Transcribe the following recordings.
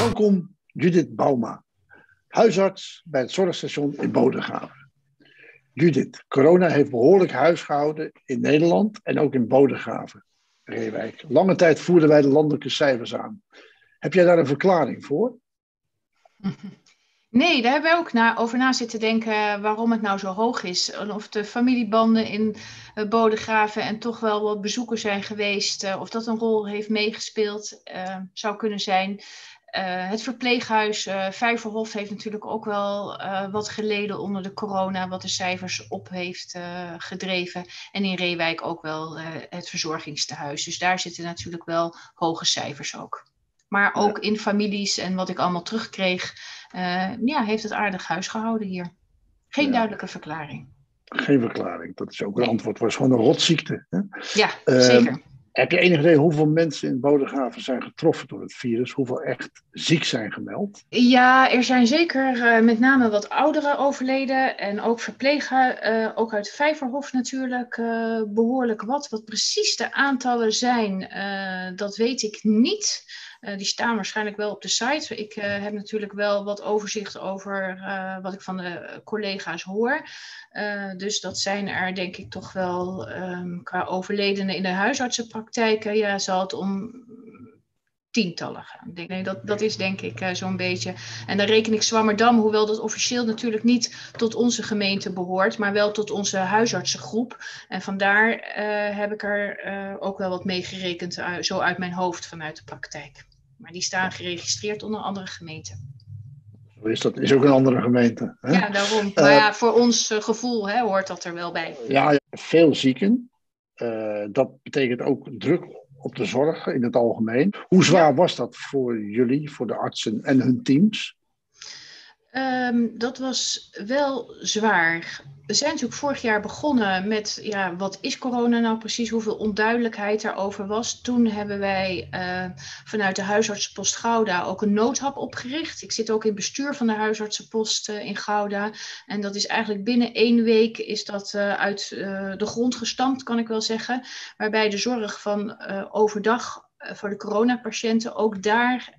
Welkom Judith Bauma, huisarts bij het zorgstation in Bodegraven. Judith, corona heeft behoorlijk huisgehouden in Nederland en ook in Bodegraven, Reewijk. Lange tijd voerden wij de landelijke cijfers aan. Heb jij daar een verklaring voor? Nee, daar hebben wij ook over na zitten denken waarom het nou zo hoog is. Of de familiebanden in Bodegraven en toch wel wat bezoekers zijn geweest. Of dat een rol heeft meegespeeld, zou kunnen zijn. Het verpleeghuis Vijverhof heeft natuurlijk ook wel wat geleden onder de corona, wat de cijfers op heeft gedreven. En in Reewijk ook wel het verzorgingstehuis. Dus daar zitten natuurlijk wel hoge cijfers ook. Maar ook in families en wat ik allemaal terugkreeg, heeft het aardig huis gehouden hier. Geen duidelijke verklaring. Geen verklaring, dat is ook een antwoord. Het was gewoon een rotziekte. Hè? Ja, zeker. Heb je enig idee hoeveel mensen in Bodegraven zijn getroffen door het virus? Hoeveel echt ziek zijn gemeld? Ja, er zijn zeker met name wat ouderen overleden. En ook verpleeghuis, ook uit Vijverhof natuurlijk, behoorlijk wat. Wat precies de aantallen zijn, dat weet ik niet. Die staan waarschijnlijk wel op de site. Ik heb natuurlijk wel wat overzicht over wat ik van de collega's hoor. Dus dat zijn er denk ik toch wel qua overledenen in de huisartsenpraktijken. Zal het om tientallen gaan. Dat is denk ik zo'n beetje. En dan reken ik Zwammerdam, hoewel dat officieel natuurlijk niet tot onze gemeente behoort, maar wel tot onze huisartsengroep. En vandaar heb ik er ook wel wat mee gerekend, zo uit mijn hoofd vanuit de praktijk. Maar die staan geregistreerd onder andere gemeenten. Dat is ook een andere gemeente. Hè? Ja, daarom. Maar voor ons gevoel hoort dat er wel bij. Ja, veel zieken. Dat betekent ook druk op de zorg in het algemeen. Hoe zwaar was dat voor jullie, voor de artsen en hun teams? Dat was wel zwaar. We zijn natuurlijk vorig jaar begonnen met, wat is corona nou precies, hoeveel onduidelijkheid daarover was. Toen hebben wij vanuit de huisartsenpost Gouda ook een noodhab opgericht. Ik zit ook in het bestuur van de huisartsenpost in Gouda. En dat is eigenlijk binnen 1 week is dat uit de grond gestampt, kan ik wel zeggen. Waarbij de zorg van overdag voor de coronapatiënten ook daar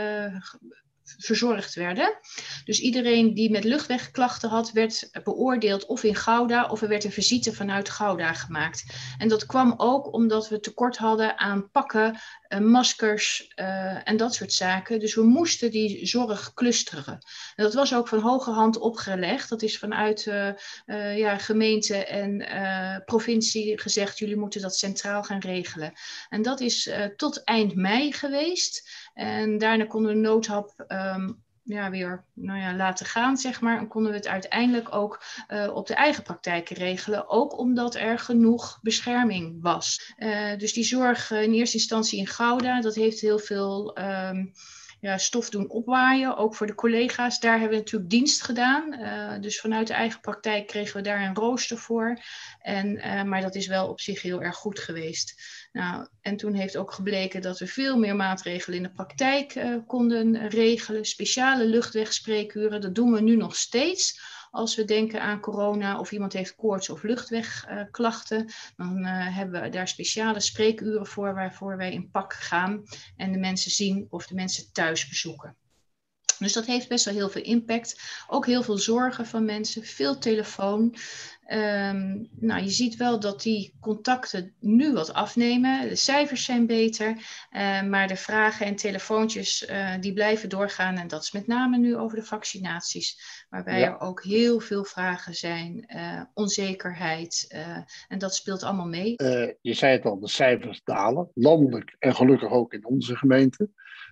verzorgd werden. Dus iedereen die met luchtwegklachten had, werd beoordeeld of in Gouda of er werd een visite vanuit Gouda gemaakt. En dat kwam ook omdat we tekort hadden aan pakken, maskers en dat soort zaken. Dus we moesten die zorg clusteren. En dat was ook van hoge hand opgelegd. Dat is vanuit gemeente en provincie gezegd, jullie moeten dat centraal gaan regelen. En dat is tot eind mei geweest. En daarna konden we noodhab weer laten gaan, zeg maar. En konden we het uiteindelijk ook op de eigen praktijken regelen. Ook omdat er genoeg bescherming was. Dus die zorg in eerste instantie in Gouda, dat heeft heel veel stof doen opwaaien. Ook voor de collega's. Daar hebben we natuurlijk dienst gedaan. Dus vanuit de eigen praktijk kregen we daar een rooster voor. Maar dat is wel op zich heel erg goed geweest. Nou, en toen heeft ook gebleken dat we veel meer maatregelen in de praktijk konden regelen. Speciale luchtwegspreekuren, dat doen we nu nog steeds. Als we denken aan corona of iemand heeft koorts of luchtwegklachten, dan hebben we daar speciale spreekuren voor waarvoor wij in pak gaan en de mensen zien of de mensen thuis bezoeken. Dus dat heeft best wel heel veel impact. Ook heel veel zorgen van mensen, veel telefoon. Je ziet wel dat die contacten nu wat afnemen. De cijfers zijn beter. Maar de vragen en telefoontjes die blijven doorgaan. En dat is met name nu over de vaccinaties. Waarbij er ook heel veel vragen zijn. Onzekerheid. En dat speelt allemaal mee. Je zei het al, de cijfers dalen. Landelijk en gelukkig ook in onze gemeente.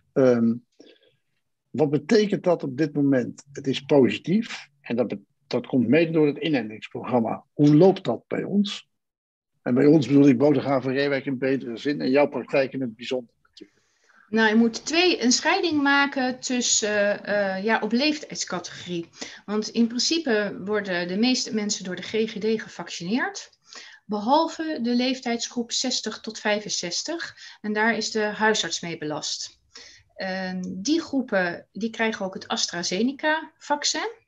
Wat betekent dat op dit moment? Het is positief en dat komt mede door het inentingsprogramma. Hoe loopt dat bij ons? En bij ons bedoel ik Bodegraven Reewijk in betere zin en jouw praktijk in het bijzonder natuurlijk. Nou, je moet een scheiding maken tussen op leeftijdscategorie. Want in principe worden de meeste mensen door de GGD gevaccineerd. Behalve de leeftijdsgroep 60 tot 65. En daar is de huisarts mee belast. Die groepen die krijgen ook het AstraZeneca-vaccin.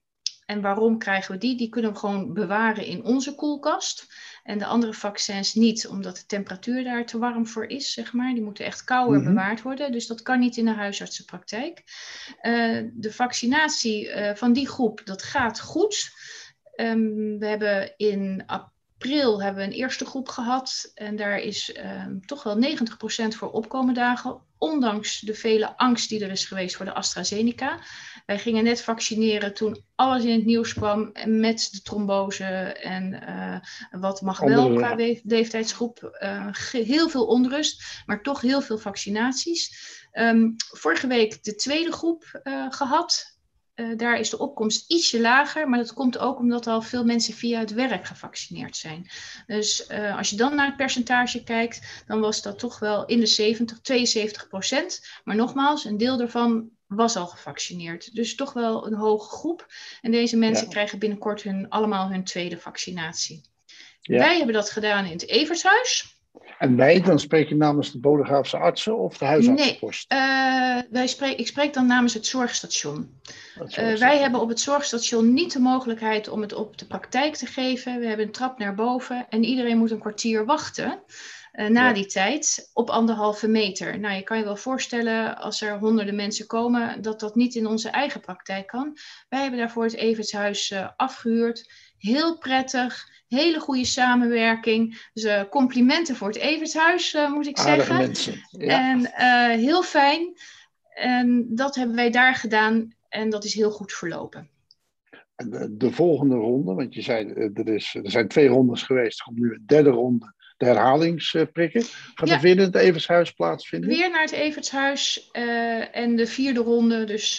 En waarom krijgen we die? Die kunnen we gewoon bewaren in onze koelkast. En de andere vaccins niet, omdat de temperatuur daar te warm voor is, zeg maar. Die moeten echt kouder bewaard worden. Dus dat kan niet in de huisartsenpraktijk. De vaccinatie van die groep, dat gaat goed. We hebben in april een eerste groep gehad. En daar is toch wel 90% voor opkomen dagen. Ondanks de vele angst die er is geweest voor de AstraZeneca. Wij gingen net vaccineren toen alles in het nieuws kwam. Met de trombose en wat mag wel qua leeftijdsgroep. Heel veel onrust, maar toch heel veel vaccinaties. Vorige week de tweede groep gehad. Daar is de opkomst ietsje lager, maar dat komt ook omdat al veel mensen via het werk gevaccineerd zijn. Dus als je dan naar het percentage kijkt, dan was dat toch wel in de 72%. Maar nogmaals, een deel daarvan was al gevaccineerd. Dus toch wel een hoge groep. En deze mensen krijgen binnenkort allemaal hun tweede vaccinatie. Ja. Wij hebben dat gedaan in het Evertshuis. En wij, dan spreek je namens de Bodegraafse artsen of de huisartsenpost? Nee, ik spreek dan namens het zorgstation. Wij hebben op het zorgstation niet de mogelijkheid om het op de praktijk te geven. We hebben een trap naar boven en iedereen moet een kwartier wachten. Na die tijd op 1,5 meter. Nou, je kan je wel voorstellen als er honderden mensen komen dat dat niet in onze eigen praktijk kan. Wij hebben daarvoor het Evertshuis afgehuurd. Heel prettig. Hele goede samenwerking. Dus complimenten voor het Evertshuis, moet ik Aardige zeggen. Mensen. Ja. En heel fijn. En dat hebben wij daar gedaan. En dat is heel goed verlopen. En de volgende ronde, want je zei er zijn 2 rondes geweest. Er komt nu een 3e ronde. De herhalingsprikken. Gaat er weer in het Evertshuis plaatsvinden? Weer naar het Evertshuis. En de 4e ronde, dus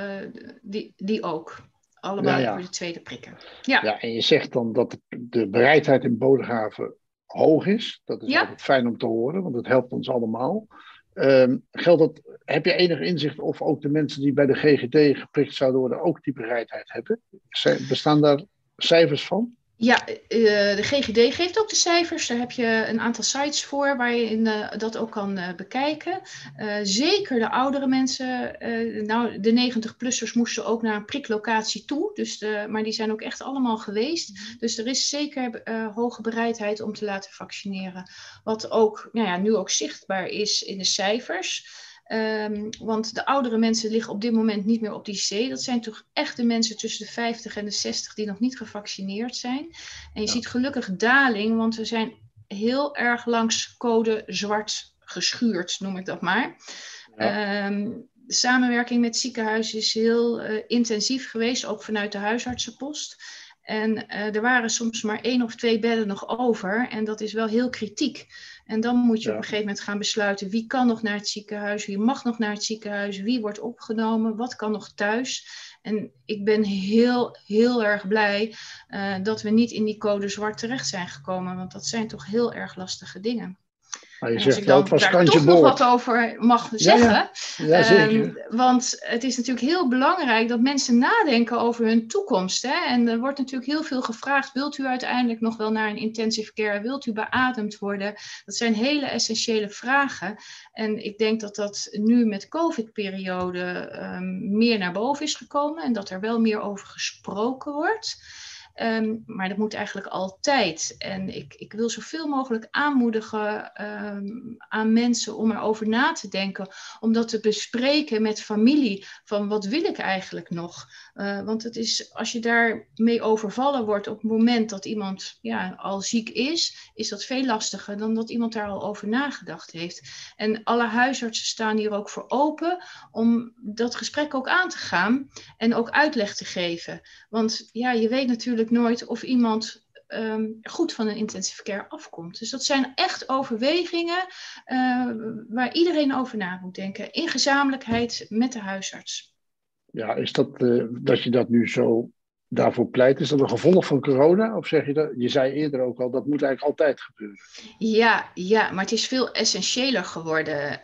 die ook. Allemaal voor de tweede prikken. Ja, en je zegt dan dat de bereidheid in Bodegraven hoog is. Dat is altijd fijn om te horen, want het helpt ons allemaal. Heb je enig inzicht of ook de mensen die bij de GGD geprikt zouden worden ook die bereidheid hebben? Bestaan daar cijfers van? Ja, de GGD geeft ook de cijfers. Daar heb je een aantal sites voor waar je dat ook kan bekijken. Zeker de oudere mensen, de 90-plussers moesten ook naar een priklocatie toe. Maar die zijn ook echt allemaal geweest. Dus er is zeker hoge bereidheid om te laten vaccineren. Wat ook nu ook zichtbaar is in de cijfers. Want de oudere mensen liggen op dit moment niet meer op de IC. Dat zijn toch echt de mensen tussen de 50 en de 60 die nog niet gevaccineerd zijn. En je ziet gelukkig daling, want we zijn heel erg langs code zwart geschuurd, noem ik dat maar. Ja. De samenwerking met ziekenhuizen is heel intensief geweest, ook vanuit de huisartsenpost. En er waren soms maar 1 of 2 bedden nog over. En dat is wel heel kritiek. En dan moet je op een gegeven moment gaan besluiten wie kan nog naar het ziekenhuis, wie mag nog naar het ziekenhuis, wie wordt opgenomen, wat kan nog thuis. En ik ben heel, heel erg blij dat we niet in die code zwart terecht zijn gekomen. Want dat zijn toch heel erg lastige dingen. Maar je en als zegt ik dan het was daar toch nog wat over mag zeggen. Ja, zeker. Want het is natuurlijk heel belangrijk dat mensen nadenken over hun toekomst. Hè? En er wordt natuurlijk heel veel gevraagd. Wilt u uiteindelijk nog wel naar een intensive care? Wilt u beademd worden? Dat zijn hele essentiële vragen. En ik denk dat dat nu met COVID-periode meer naar boven is gekomen. En dat er wel meer over gesproken wordt. Maar dat moet eigenlijk altijd. En ik wil zoveel mogelijk aanmoedigen aan mensen om erover na te denken. Om dat te bespreken met familie. Van wat wil ik eigenlijk nog? Want het is, als je daarmee overvallen wordt op het moment dat iemand al ziek is dat veel lastiger dan dat iemand daar al over nagedacht heeft. En alle huisartsen staan hier ook voor open om dat gesprek ook aan te gaan. En ook uitleg te geven. Want je weet natuurlijk nooit of iemand goed van een intensive care afkomt. Dus dat zijn echt overwegingen waar iedereen over na moet denken. In gezamenlijkheid met de huisarts. Ja, is dat je dat nu zo daarvoor pleit, is dat een gevolg van corona? Of zeg je dat? Je zei eerder ook al, dat moet eigenlijk altijd gebeuren. Ja, maar het is veel essentiëler geworden.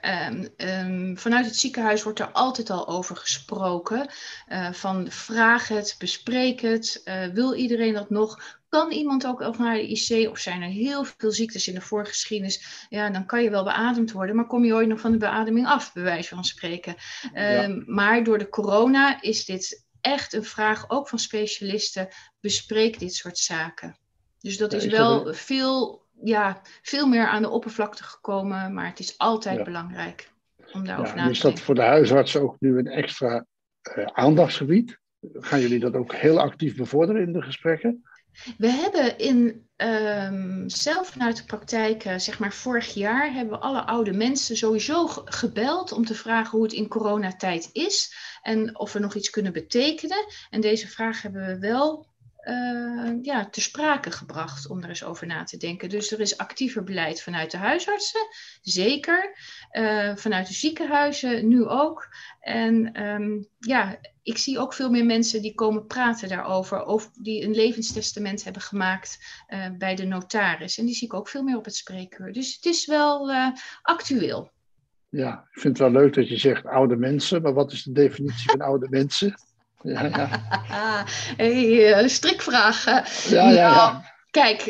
Vanuit het ziekenhuis wordt er altijd al over gesproken. Van vraag het, bespreek het. Wil iedereen dat nog? Kan iemand ook nog naar de IC? Of zijn er heel veel ziektes in de voorgeschiedenis? Ja, dan kan je wel beademd worden. Maar kom je ooit nog van de beademing af, bij wijze van spreken. Maar door de corona is dit echt een vraag, ook van specialisten, bespreek dit soort zaken. Dus dat is is wel dat veel meer aan de oppervlakte gekomen, maar het is altijd ja. belangrijk om daarover Ja, na en is te dat denken. voor de huisartsen ook nu een extra aandachtsgebied? Gaan jullie dat ook heel actief bevorderen in de gesprekken? We hebben zelf vanuit de praktijk, zeg maar vorig jaar, hebben we alle oude mensen sowieso gebeld om te vragen hoe het in coronatijd is en of we nog iets kunnen betekenen. En deze vraag hebben we wel te sprake gebracht om er eens over na te denken. Dus er is actiever beleid vanuit de huisartsen, zeker. Vanuit de ziekenhuizen nu ook. En ik zie ook veel meer mensen die komen praten daarover, die een levenstestament hebben gemaakt bij de notaris. En die zie ik ook veel meer op het spreekuur. Dus het is wel actueel. Ja, ik vind het wel leuk dat je zegt oude mensen, maar wat is de definitie van oude mensen? Ja. Strikvraag. Ja. Kijk,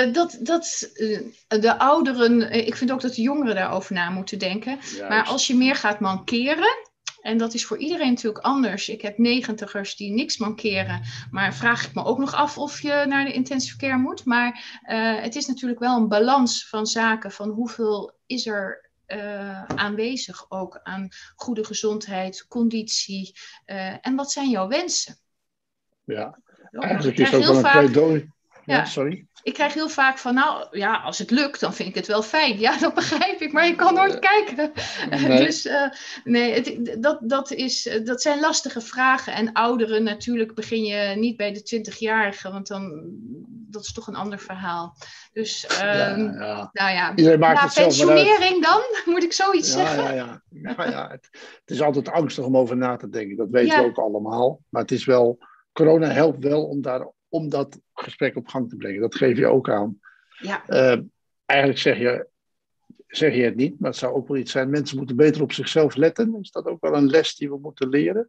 de ouderen, ik vind ook dat de jongeren daarover na moeten denken. Juist. Maar als je meer gaat mankeren, en dat is voor iedereen natuurlijk anders. Ik heb 90ers die niks mankeren, maar vraag ik me ook nog af of je naar de intensive care moet. Maar het is natuurlijk wel een balans van zaken, van hoeveel is er aanwezig ook aan goede gezondheid, conditie en wat zijn jouw wensen? Ja, eigenlijk is het ook wel een pleidooi. Ja, sorry. Ik krijg heel vaak van, als het lukt, dan vind ik het wel fijn. Ja, dat begrijp ik, maar je kan nooit kijken. Nee. Dus dat zijn lastige vragen. En ouderen, natuurlijk begin je niet bij de 20-jarigen, want dat is toch een ander verhaal. Dus, Iedereen maakt het zelf pensionering dan? Moet ik zoiets zeggen? Ja. Het is altijd angstig om over na te denken. Dat weten we ook allemaal. Maar het is wel, corona helpt wel om dat gesprek op gang te brengen. Dat geef je ook aan. Ja. Eigenlijk zeg je het niet, maar het zou ook wel iets zijn. Mensen moeten beter op zichzelf letten. Is dat ook wel een les die we moeten leren?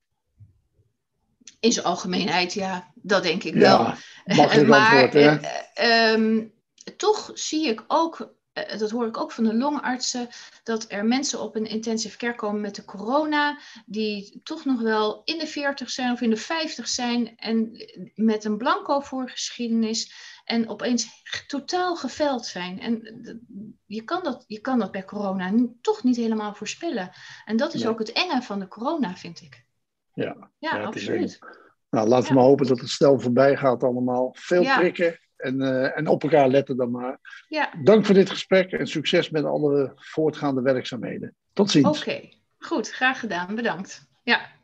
In zijn algemeenheid, ja. Dat denk ik wel. Makkelijk antwoord, hè? Toch zie ik ook, dat hoor ik ook van de longartsen, dat er mensen op een intensive care komen met de corona, die toch nog wel in de 40 zijn of in de 50 zijn en met een blanco voorgeschiedenis en opeens totaal geveld zijn. En je kan dat bij corona toch niet helemaal voorspellen. En dat is ook het enge van de corona, vind ik. Ja, absoluut. Nou, laten we maar hopen dat het snel voorbij gaat allemaal. Veel prikken en op elkaar letten dan maar. Ja. Dank voor dit gesprek en succes met alle voortgaande werkzaamheden. Tot ziens. Oké, goed. Graag gedaan. Bedankt. Ja.